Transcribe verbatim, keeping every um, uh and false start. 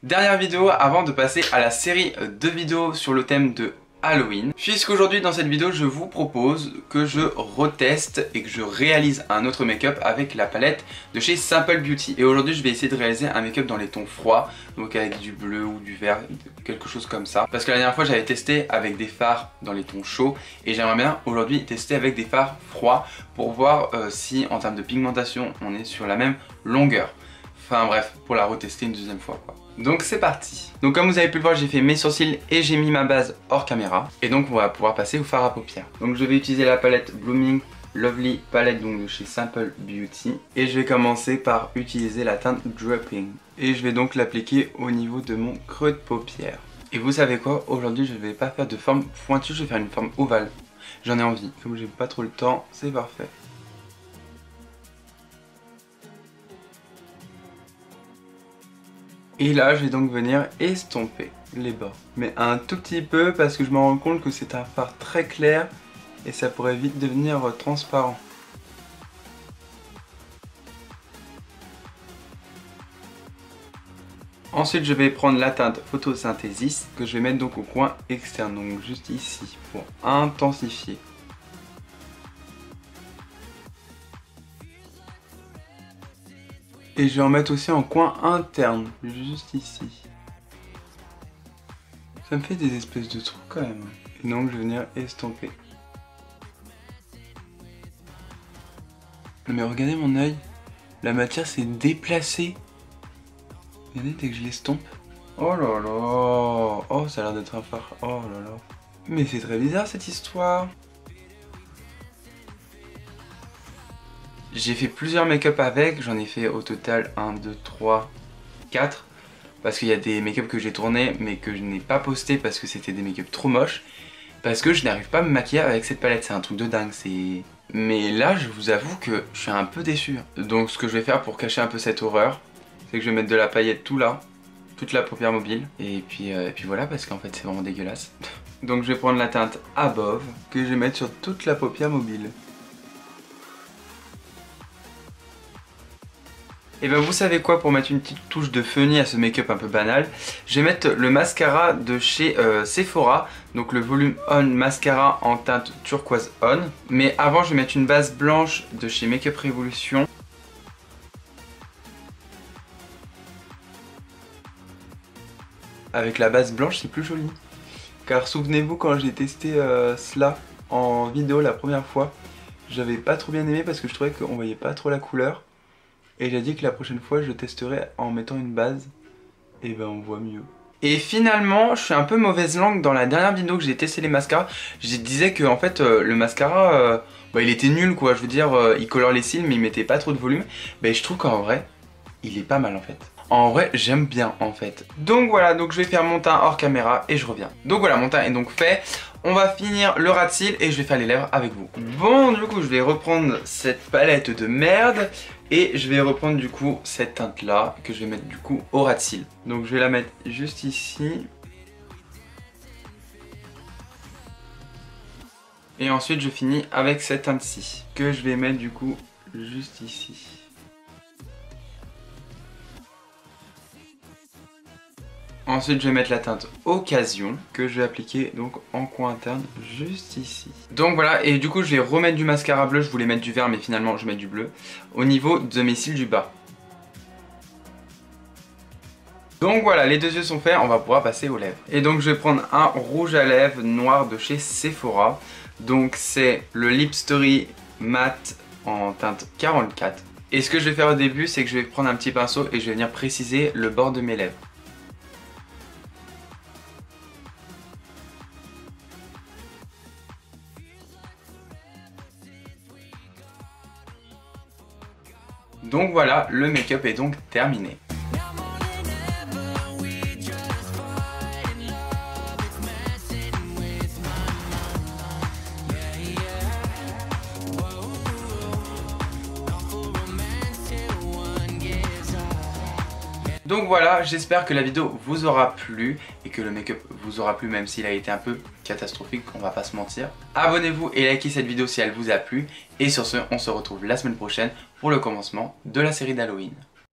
Dernière vidéo avant de passer à la série de vidéos sur le thème de Halloween. Puisqu'aujourd'hui dans cette vidéo je vous propose que je reteste et que je réalise un autre make-up avec la palette de chez Simple Beauty. Et aujourd'hui je vais essayer de réaliser un make-up dans les tons froids, donc avec du bleu ou du vert, quelque chose comme ça. Parce que la dernière fois j'avais testé avec des fards dans les tons chauds et j'aimerais bien aujourd'hui tester avec des fards froids pour voir euh, si en termes de pigmentation on est sur la même longueur. Enfin bref, pour la retester une deuxième fois quoi. Donc c'est parti. Donc comme vous avez pu le voir, j'ai fait mes sourcils et j'ai mis ma base hors caméra. Et donc on va pouvoir passer au fard à paupières. Donc je vais utiliser la palette Blooming Lovely palette donc de chez Simple Beauty. Et je vais commencer par utiliser la teinte Dripping. Et je vais donc l'appliquer au niveau de mon creux de paupière. Et vous savez quoi, aujourd'hui je ne vais pas faire de forme pointue, je vais faire une forme ovale. J'en ai envie, comme j'ai pas trop le temps, c'est parfait. Et là, je vais donc venir estomper les bords. Mais un tout petit peu parce que je me rends compte que c'est un fard très clair et ça pourrait vite devenir transparent. Ensuite, je vais prendre la teinte Photosynthesis que je vais mettre donc au coin externe, donc juste ici, pour intensifier. Et je vais en mettre aussi en coin interne, juste ici. Ça me fait des espèces de trous quand même. Et donc je vais venir estomper. Mais regardez mon œil, la matière s'est déplacée. Regardez dès que je l'estompe. Oh là là, oh ça a l'air d'être un phare, oh là là. Mais c'est très bizarre cette histoire. J'ai fait plusieurs make-up avec, j'en ai fait au total un, deux, trois, quatre. Parce qu'il y a des make-up que j'ai tourné mais que je n'ai pas posté parce que c'était des make-up trop moches. Parce que je n'arrive pas à me maquiller avec cette palette, c'est un truc de dingue. c'est... Mais là je vous avoue que je suis un peu déçu. Donc ce que je vais faire pour cacher un peu cette horreur, c'est que je vais mettre de la paillette tout là, toute la paupière mobile. Et puis, euh, et puis voilà, parce qu'en fait c'est vraiment dégueulasse. Donc je vais prendre la teinte Above que je vais mettre sur toute la paupière mobile. Et ben vous savez quoi, pour mettre une petite touche de feuillis à ce make-up un peu banal, je vais mettre le mascara de chez euh, Sephora, donc le Volume On Mascara en teinte Turquoise On. Mais avant je vais mettre une base blanche de chez Make-up Revolution. Avec la base blanche c'est plus joli. Car souvenez-vous quand j'ai testé euh, cela en vidéo la première fois, j'avais pas trop bien aimé parce que je trouvais qu'on voyait pas trop la couleur. Et j'ai dit que la prochaine fois je testerai en mettant une base, et ben on voit mieux. Et finalement je suis un peu mauvaise langue. Dans la dernière vidéo que j'ai testé les mascaras, je disais que en fait euh, le mascara euh, bah, il était nul quoi. Je veux dire euh, il colore les cils mais il mettait pas trop de volume. Ben je trouve qu'en vrai il est pas mal en fait. En vrai j'aime bien en fait. Donc voilà, donc je vais faire mon teint hors caméra et je reviens. Donc voilà, mon teint est donc fait. On va finir le ras de cils et je vais faire les lèvres avec vous. Bon du coup je vais reprendre cette palette de merde. Et je vais reprendre du coup cette teinte là que je vais mettre du coup au ras de cils. Donc je vais la mettre juste ici. Et ensuite je finis avec cette teinte-ci que je vais mettre du coup juste ici. Ensuite je vais mettre la teinte Occasion que je vais appliquer donc en coin interne juste ici. Donc voilà, et du coup je vais remettre du mascara bleu, je voulais mettre du vert mais finalement je mets du bleu au niveau de mes cils du bas. Donc voilà, les deux yeux sont faits, on va pouvoir passer aux lèvres. Et donc je vais prendre un rouge à lèvres noir de chez Sephora. Donc c'est le Lip Story Matte en teinte quarante-quatre. Et ce que je vais faire au début c'est que je vais prendre un petit pinceau et je vais venir préciser le bord de mes lèvres. Donc voilà, le make-up est donc terminé. Donc voilà, j'espère que la vidéo vous aura plu et que le make-up vous aura plu même s'il a été un peu catastrophique, on va pas se mentir. Abonnez-vous et likez cette vidéo si elle vous a plu. Et sur ce, on se retrouve la semaine prochaine pour le commencement de la série d'Halloween.